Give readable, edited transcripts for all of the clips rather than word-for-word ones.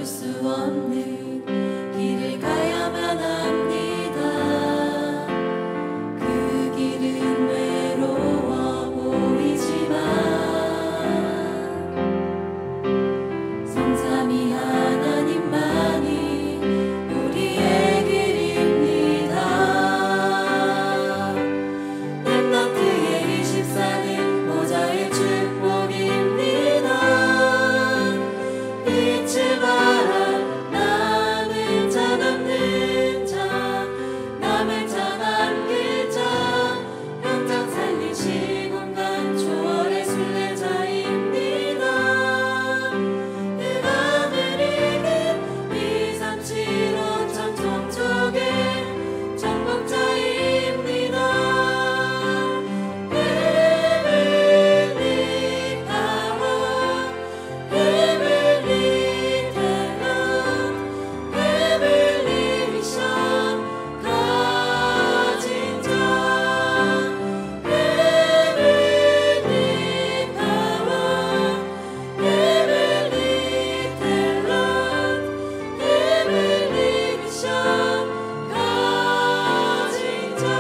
수 없는 길을 가야만 합니다. 그 길은 외로워 보이지만 성삼위 하나님만이 우리의 길입니다. 랩넌트의 24는 보좌의 축복입니다. 잊지 마라 남은 자 남는 자 남을 자 남길 자 현장 살린 시공간 초월의 순례자입니다. 흑암을 이긴 2, 3, 7, 5천 종족의 정복자입니다. 헤븐리 파워 헤븐리 탤런트 헤븐리 미션 가진 자 헤븐리 파워 헤븐리 탤런트 헤븐리 미션 가진 자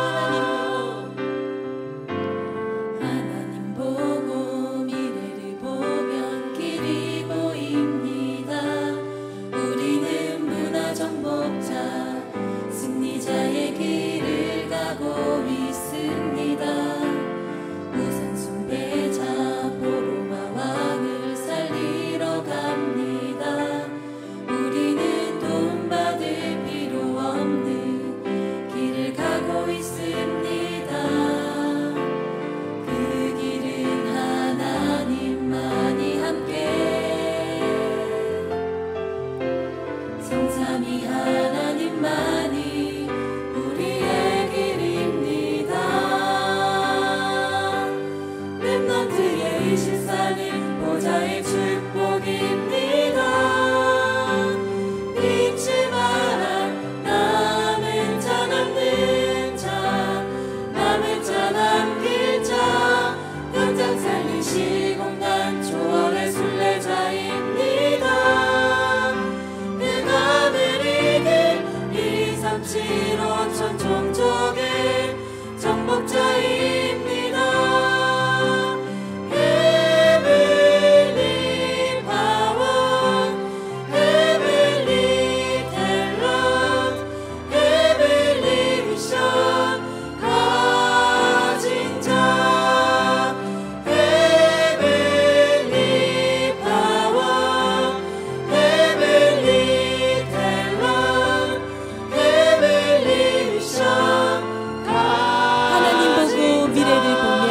하나님 보고 미래를 보면 길이 보입니다. 우리는 문화정복자 승리자의 길을 가고 있습니다. 우상 숭배자 포로와 왕을 살리러 갑니다. 우리는 돈 받을 필요 없는 길을 가고 있습니다. 그 길은 하나님만이 함께 성삼위 하나님만이 우리의 길입니다. 랩넌트의 24는 보좌의 축복입니다. 잊지 마라 남은 자 남는 자 남을 자 남길 자 현장 살린 시공간 초월의 순례자입니다. 흑암을 이긴 2, 3, 7, 5천 종족의 정복자입니다. 헤븐리 파워 헤븐리 탤런트 헤븐리 미션 가진 자 헤븐리 파워 헤븐리 탤런트 헤븐리 미션 하나님 보고 미래를 보며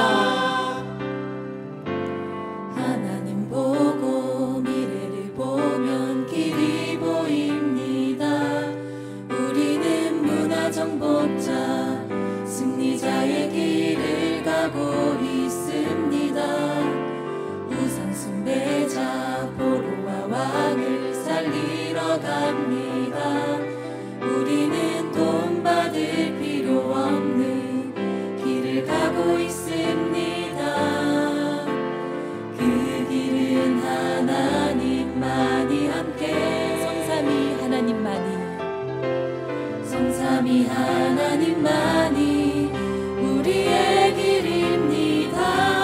하나님 보고 미래를 보면 길이 보입니다. 우리는 문화정복자 승리자의 길을 가고 있습니다. 우상 숭배자 포로와 왕을 살리러 갑니다. 우리는 돈 받을 필요 없는 길을 가고 있습니다. 그 길은 하나님만이 함께 성삼위 하나님만이 성삼위 하나님만이 우리의 길입니다.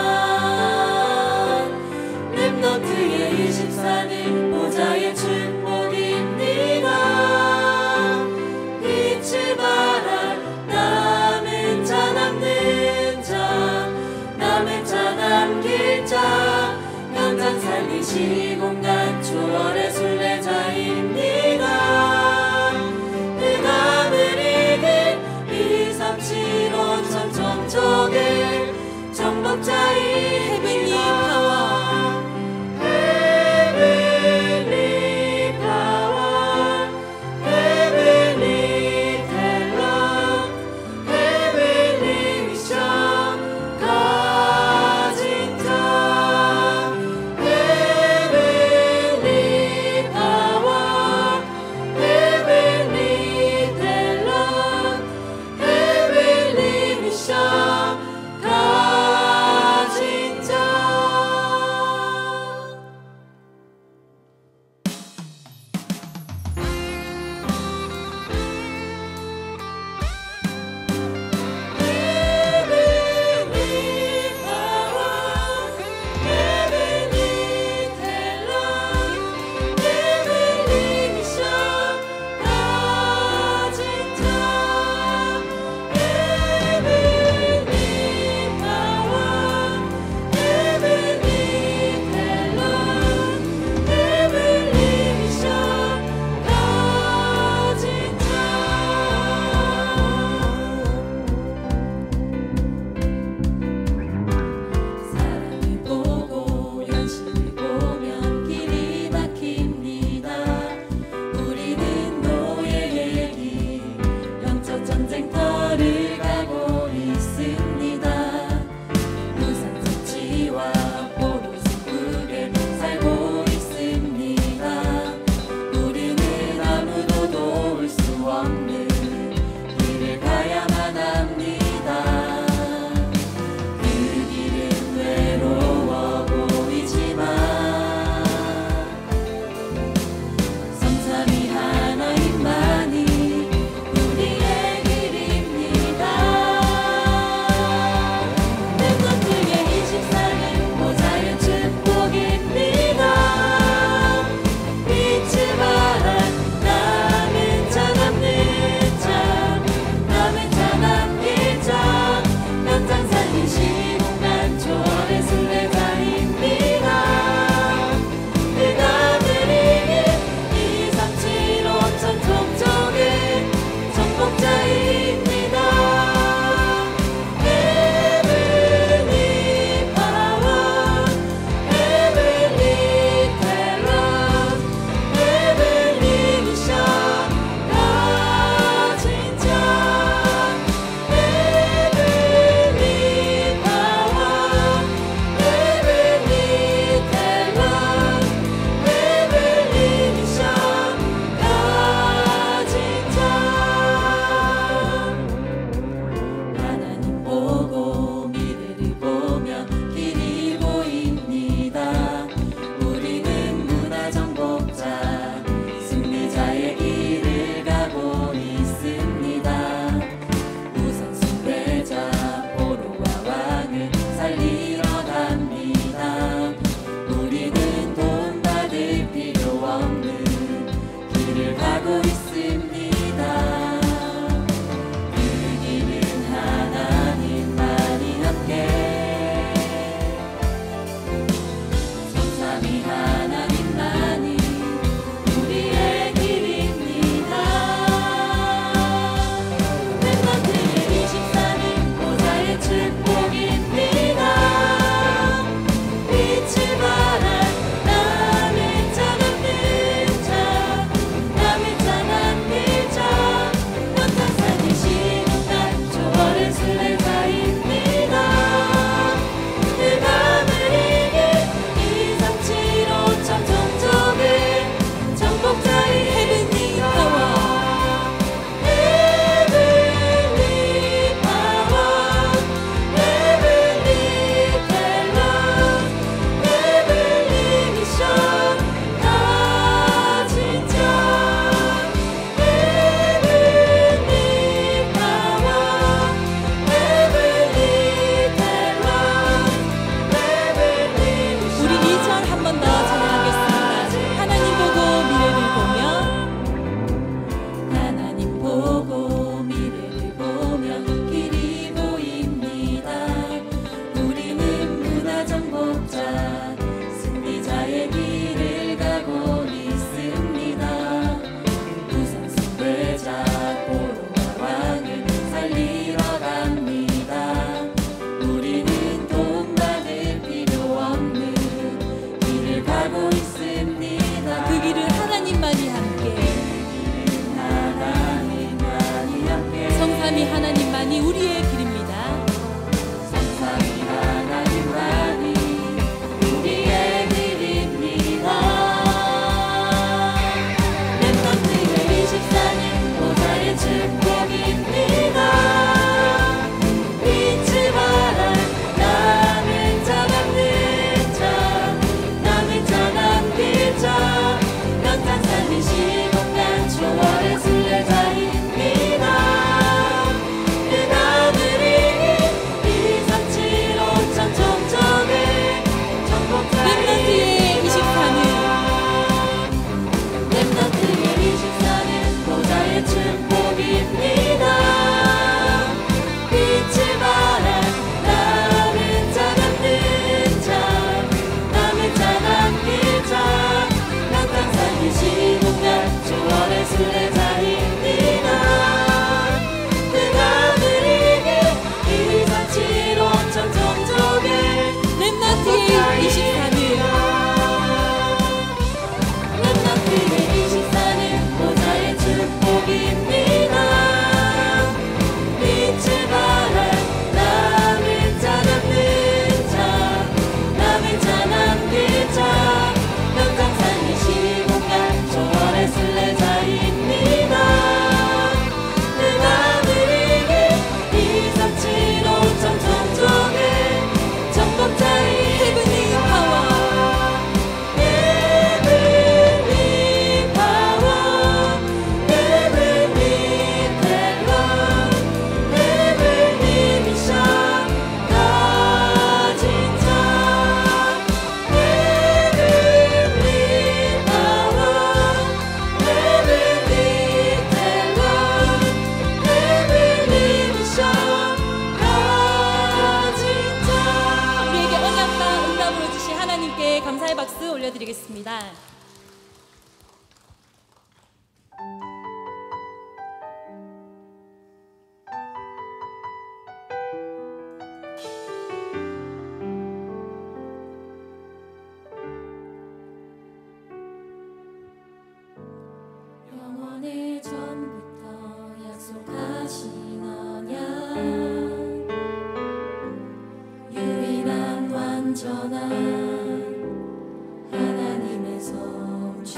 랩넌트의 24는 보좌의 축복입니다. 잊지 마라 남은 자 남는 자 남을 자 남길 자 현장 살린 시공간 초월의 순례자입니다. 흑암을 이긴 2, 3, 7, 5천 종족의 정복자입니다. 헤븐리 파워 헤븐리 탤런트 헤븐리 미션 가진 자 헤븐리 파워 헤븐리 탤런트 헤븐리 미션 가진 자 순례자입니다. 그가 누리길 이 산지로 천정적에 렘넌트 24는 렘넌트의 24는 보좌의 축복입니다. 빛을 발할 남은 자 남는 자 남은 자 남길 자 영장 살리 시공간 초월의 순례자입니다. 그가 누리길 이 산지로 천정적에 정복자의 헤븐리 파워 Heavenly power, heavenly power, heavenly mission 가진 자. Heavenly power, heavenly power, heavenly mission 가진 자. 우리에게 언약과 응답으로 주신 하나님께 감사의 박수 올려드리겠습니다. 영원의 전부터 약속하신 언약 유일한 완전한 하나님의 성취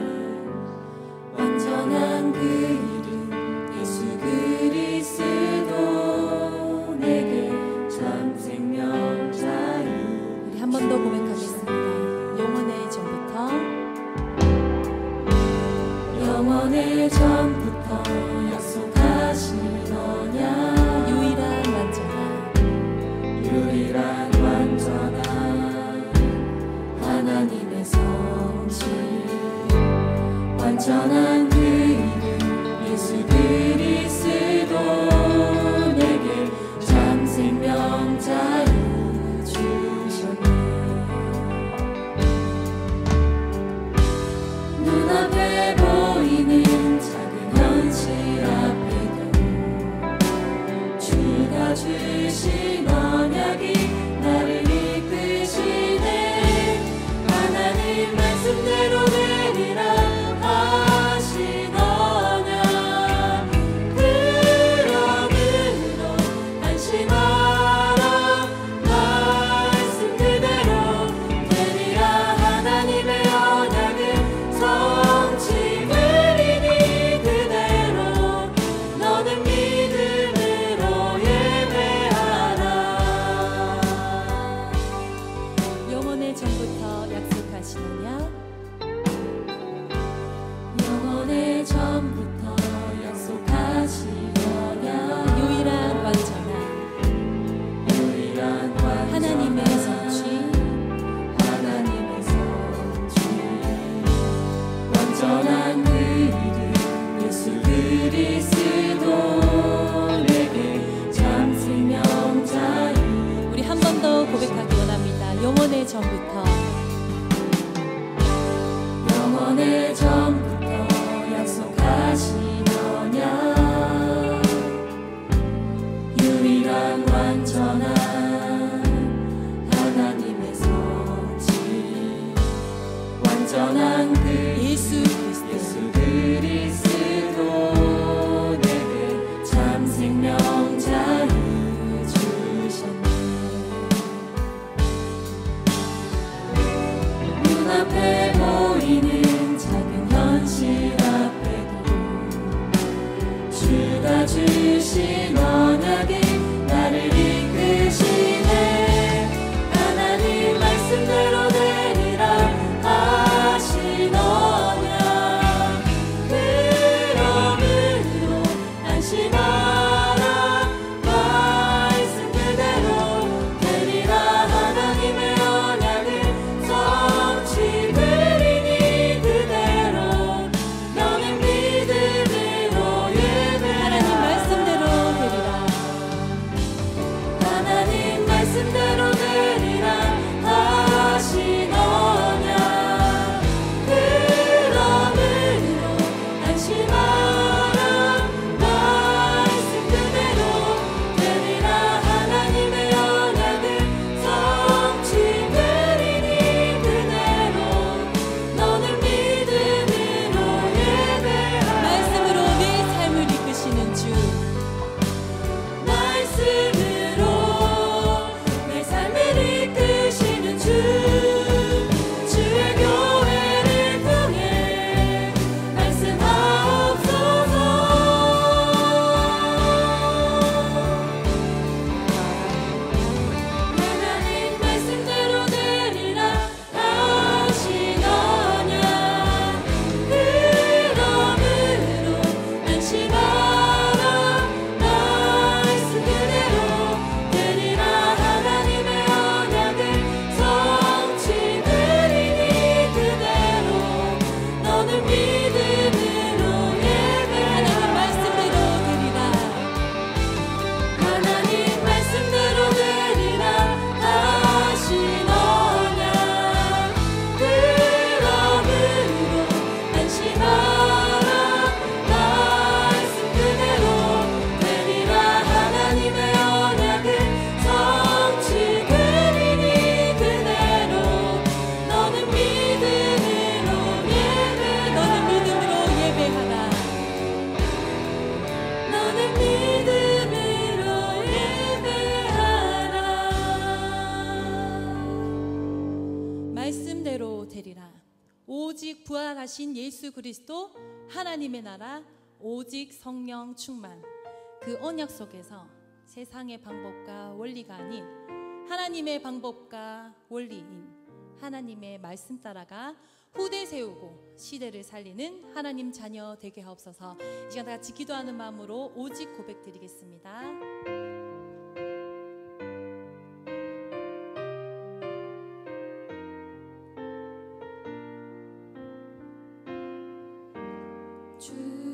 완전한 그 이름 예수 그리스도 내게 참 생명 자유. 우리 한 번 더 고백하겠습니다. 영원의 전부터 영원의 전부터 약속하신 언약 유일한 완전한 하나님의 성취 완전한 그 이름 예수 그리스도 내게 참 생명 자유 주셨네. 눈앞에 보이는 작은 현실 앞에도 주가 주신 언약이 나를 이끄시네. 하나님 말씀대로 되리라 하신 언약 그러므로 안심하라. 말씀 그대로 되리라. 하나님의 언약은 성취 그리니 그대로 너는 믿음으로 예배하라. 영원의 전부터 약속하신 언약 영원의 전부터 약속하신 언약 유일한 완전한 하나님의 성취 하나님의 성취 완전한 그 이름 예수 그리스도 내게 참 생명 자유. 우리 한 번 더 고백하기 원합니다. 영원의 전부터 영원의 전부터 약속하신 언약 유일한 완전한 하나님의 성취 완전한 그 예수 그리스도 내게 참 생명 자유 주셨네. 눈앞에 보이는 작은 현실 앞에도 주가 주신 언약이 나를 이끄시네. 하나님 말씀대로 되리라 하신 언약 그러므로 안심하라. 말씀 그대로 되리라. 하나님의 언약은 성취 그리니 그대로 너는 믿음으로 예배하라. 하나님 말씀대로 되리라. 믿음으로 예배하라. 하나님 말씀대로 되리라. 하신 언약 그러므로 안심하라. 말씀 그대로 되리라. 하나님의 언약은 성취되리니 그대로 너는 믿음으로 예배하라. 너는 믿음으로 예배하라. 말씀대로 되리라. 오직 부활하신 예수 그리스도, 하나님의 나라, 오직 성령 충만. 그 언약 속에서 세상의 방법과 원리가 아닌 하나님의 방법과 원리인 하나님의 말씀 따라가 후대 세우고 시대를 살리는 하나님 자녀 되게 하옵소서. 이 시간 다 같이 기도하는 마음으로 오직 고백 드리겠습니다. 주